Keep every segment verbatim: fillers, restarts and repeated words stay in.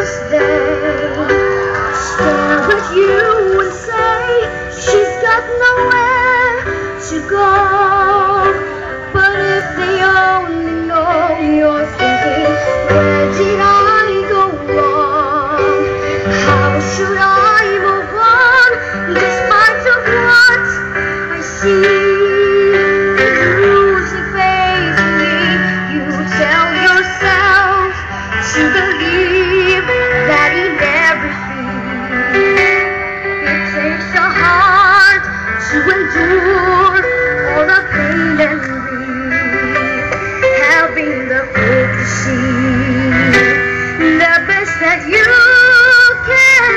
first day, stare at you and say she's got nowhere to go. But if they only know you're thinking, where did I go wrong? How should I move on despite of what I see? To believe that in everything it takes a heart to endure all the pain and grief, having the hope to see the best that you can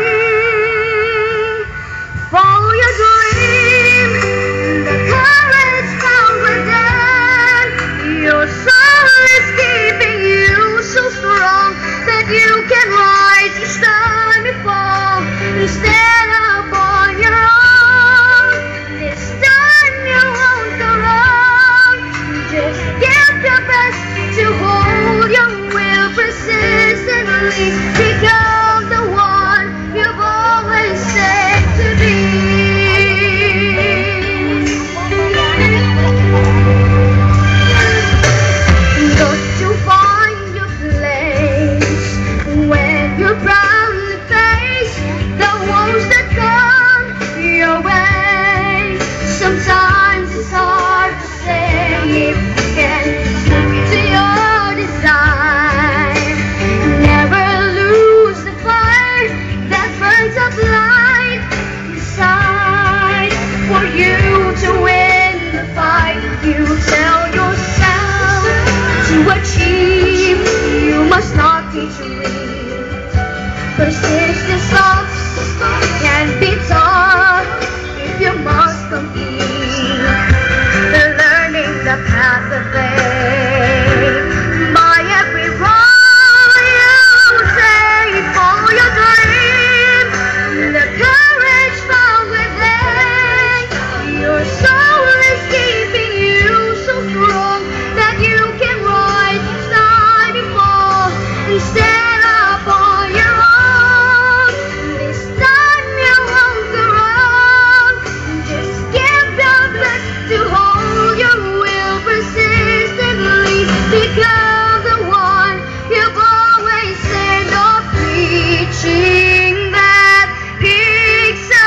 be. Follow your dream, the courage found within your soul is keeping you so strong that you can rise each time you fall and stand up on your own. This time you won't go wrong. Just give your best to hold your will persistently. Become the one you've always said to be. Proudly face the woes that come your way. Sometimes it's hard to say if you can stick to your design. Never lose the fire that burns up light inside. For you to win the fight, you tell yourself to achieve, you must not be to read. Persistence can be taught if you must compete. Learning the path of faith by every road you take. Follow your dream, the courage found within. Your soul is keeping you so strong that you can rise each time you fall and stand up on your own. Become the one you've always said, not reaching that peak so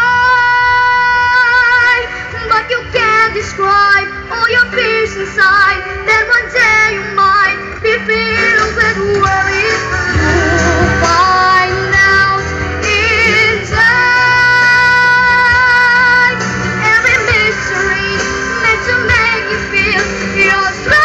high. But you can't describe all your fears inside, that one day you might be filled with worries. You'll find out in time. Every mystery meant to make you feel you're strong.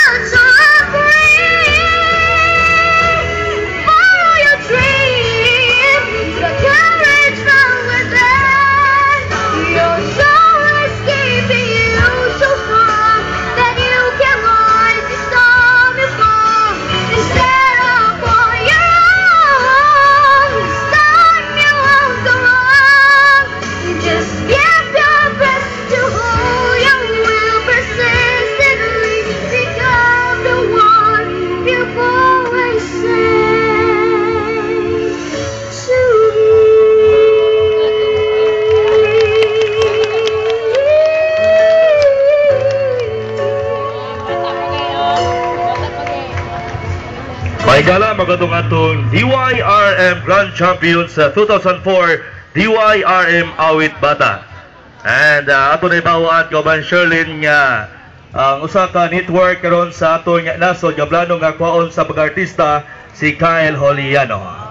Maigala magadong atong D Y R M Grand Champion sa two thousand four D Y R M Awit Bata. And uh, ato na ibawaan kauban Sherlyn nga ang uh, usa ka network karon sa aton nga nasod nga plano nga kwaon sa pag-artista si Kyle Holiano.